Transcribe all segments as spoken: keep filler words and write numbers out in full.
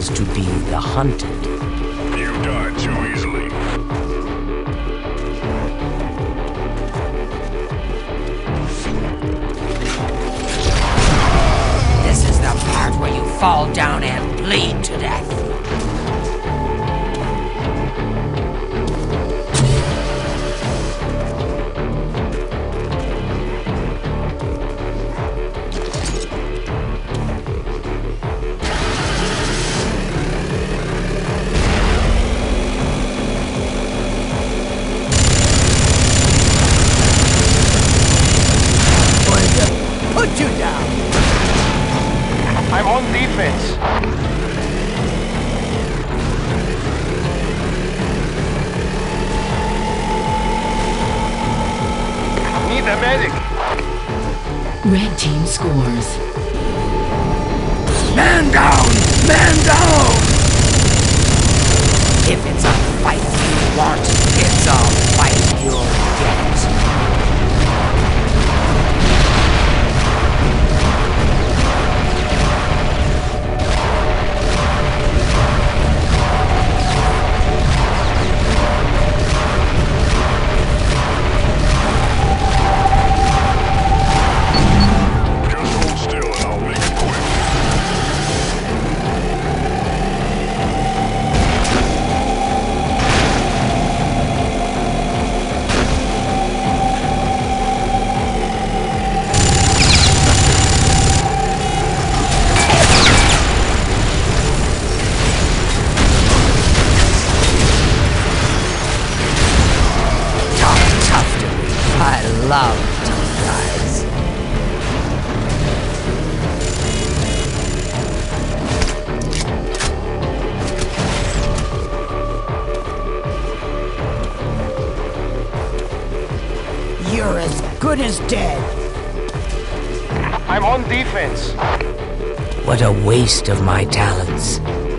is to be the hunted. You die too easily. This is the part where you fall down and bleed to death. Put you down! I'm on defense. Need a medic. Red team scores. Man down! Man down! If it's a fight you want, it's a fight you'll get. Love tough guys. You're as good as dead. I'm on defense. What a waste of my talents.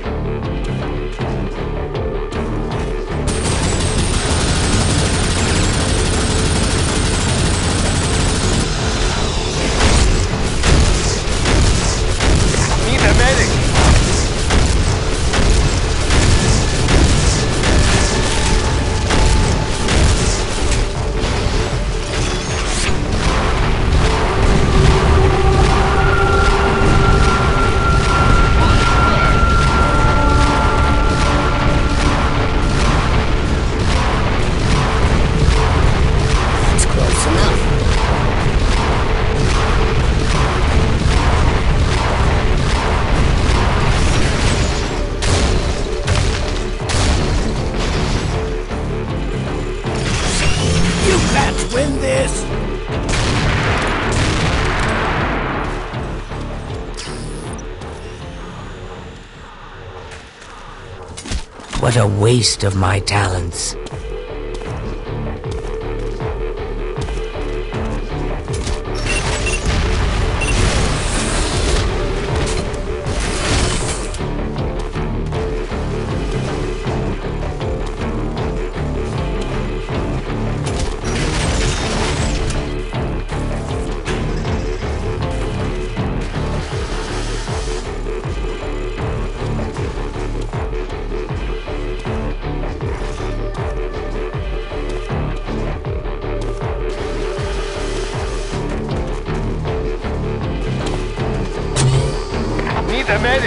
Win this! What a waste of my talents. The medic.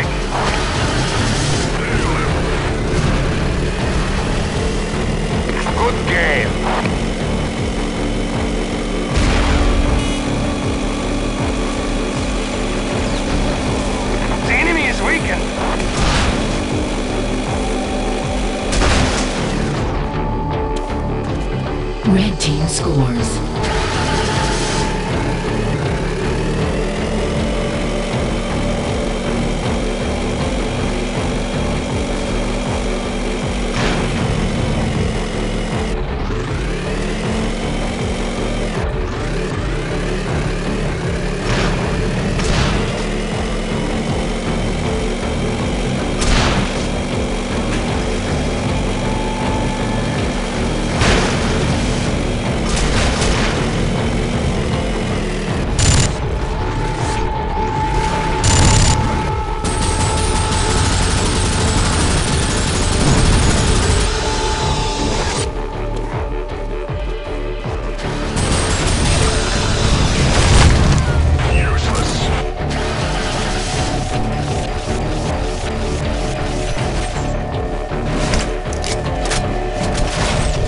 Good game. The enemy is weakened. Red team scores.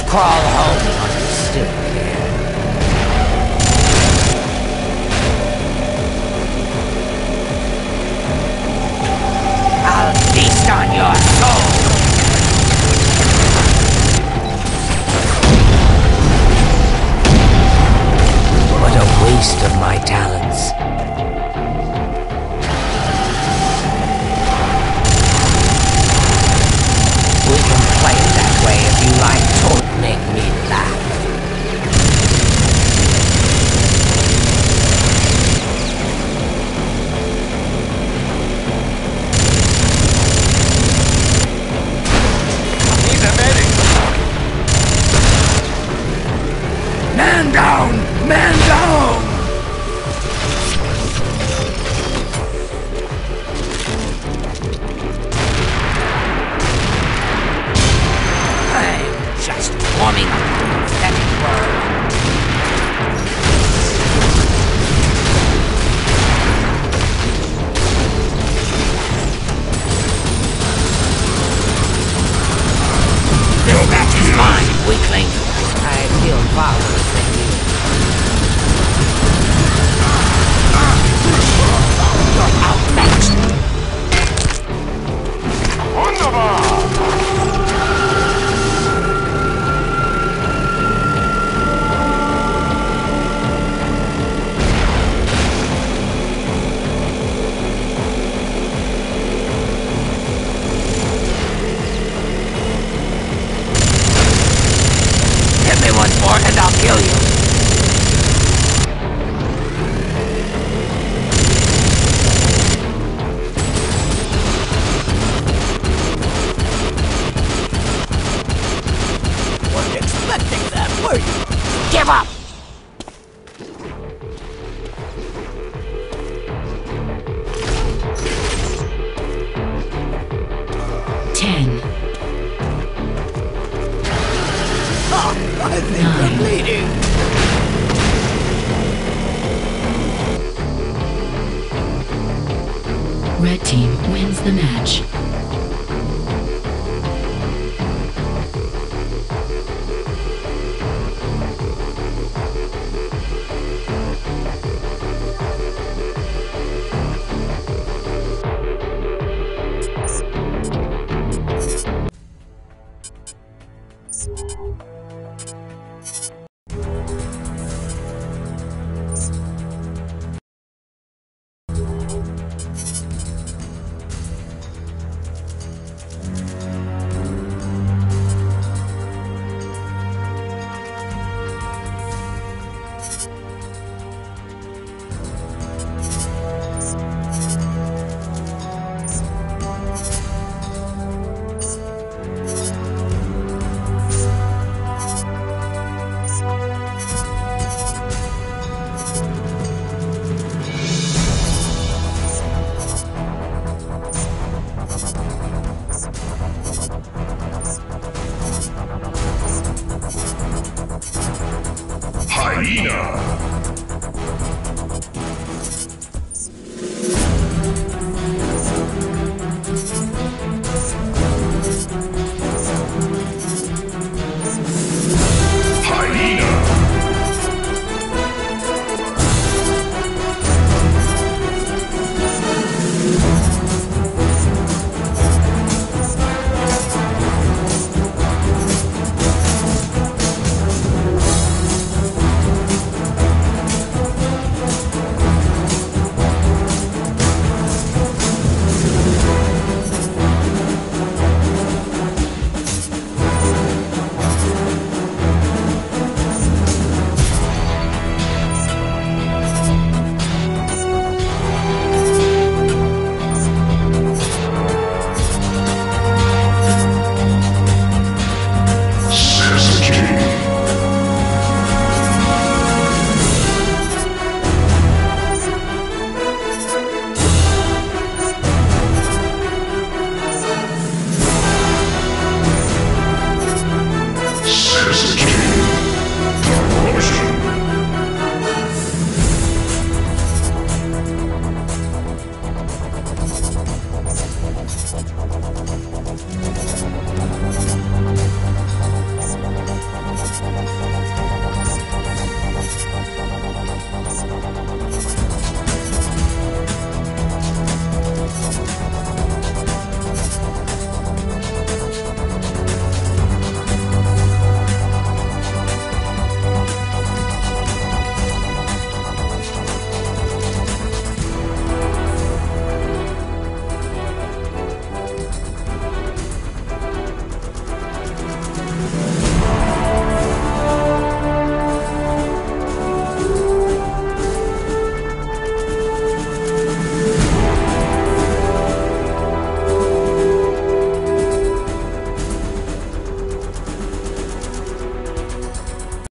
Crawl home while you still can. I'll feast on your soul! What a waste of my talents. We can play it that way if you like. Don't make me laugh. Need a medic. Man down! Man down! I'm just warming up. Let it burn. This match is mine, weakling. I feel far worse than you. You're outmatched. Wunderbar. Hit me once more and I'll kill you. Weren't expecting that, were you? Give up! ten, Ah, I think I'm bleeding. red team wins the match.